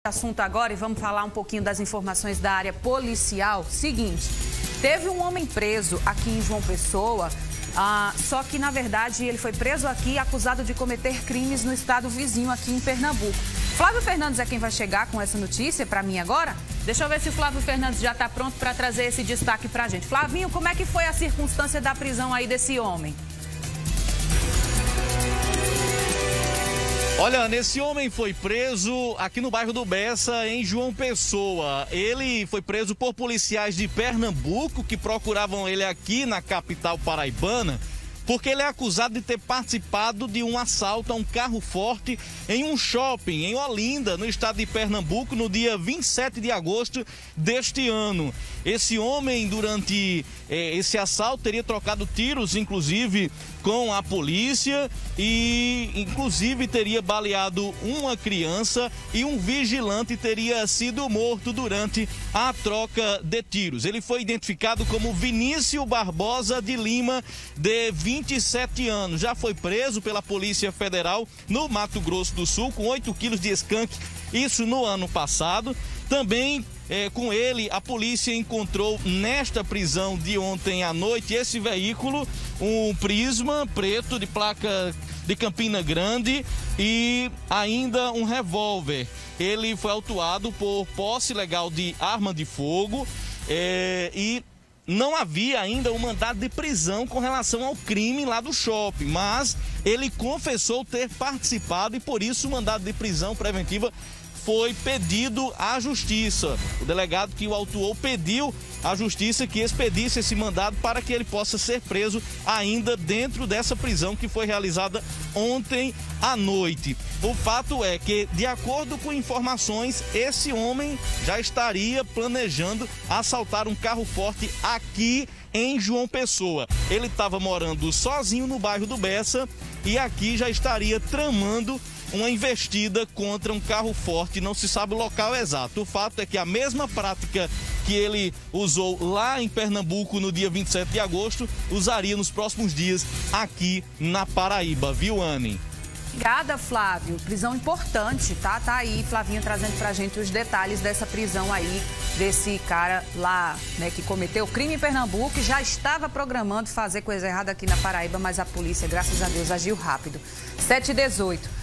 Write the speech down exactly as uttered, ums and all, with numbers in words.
Assunto agora e vamos falar um pouquinho das informações da área policial. Seguinte, teve um homem preso aqui em João Pessoa, ah, só que na verdade ele foi preso aqui acusado de cometer crimes no estado vizinho aqui em Pernambuco. Flávio Fernandes é quem vai chegar com essa notícia para mim agora. Deixa eu ver se o Flávio Fernandes já está pronto para trazer esse destaque para a gente. Flavinho, como é que foi a circunstância da prisão aí desse homem? Olha, Ana, esse homem foi preso aqui no bairro do Bessa, em João Pessoa. Ele foi preso por policiais de Pernambuco que procuravam ele aqui na capital paraibana, porque ele é acusado de ter participado de um assalto a um carro forte em um shopping em Olinda, no estado de Pernambuco, no dia vinte e sete de agosto deste ano. Esse homem, durante eh, esse assalto, teria trocado tiros, inclusive, com a polícia e, inclusive, teria baleado uma criança e um vigilante teria sido morto durante a troca de tiros. Ele foi identificado como Vinícius Barbosa de Lima, de vinte e sete anos. Já foi preso pela Polícia Federal no Mato Grosso do Sul com oito quilos de skunk, isso no ano passado. Também é, com ele, a polícia encontrou nesta prisão de ontem à noite esse veículo, um Prisma preto de placa de Campina Grande e ainda um revólver. Ele foi autuado por posse ilegal de arma de fogo é, e não havia ainda um mandado de prisão com relação ao crime lá do shopping, mas ele confessou ter participado e por isso o mandado de prisão preventiva foi pedido à Justiça. O delegado que o autuou pediu à Justiça que expedisse esse mandado para que ele possa ser preso ainda dentro dessa prisão que foi realizada ontem à noite. O fato é que, de acordo com informações, esse homem já estaria planejando assaltar um carro forte aqui em João Pessoa. Ele estava morando sozinho no bairro do Bessa e aqui já estaria tramando uma investida contra um carro forte, não se sabe o local exato. O fato é que a mesma prática que ele usou lá em Pernambuco no dia vinte e sete de agosto, usaria nos próximos dias aqui na Paraíba, viu, Anne? Obrigada, Flávio. Prisão importante, tá? Tá aí, Flavinho, trazendo pra gente os detalhes dessa prisão aí, desse cara lá, né, que cometeu crime em Pernambuco e já estava programando fazer coisa errada aqui na Paraíba, mas a polícia, graças a Deus, agiu rápido. sete e dezoito.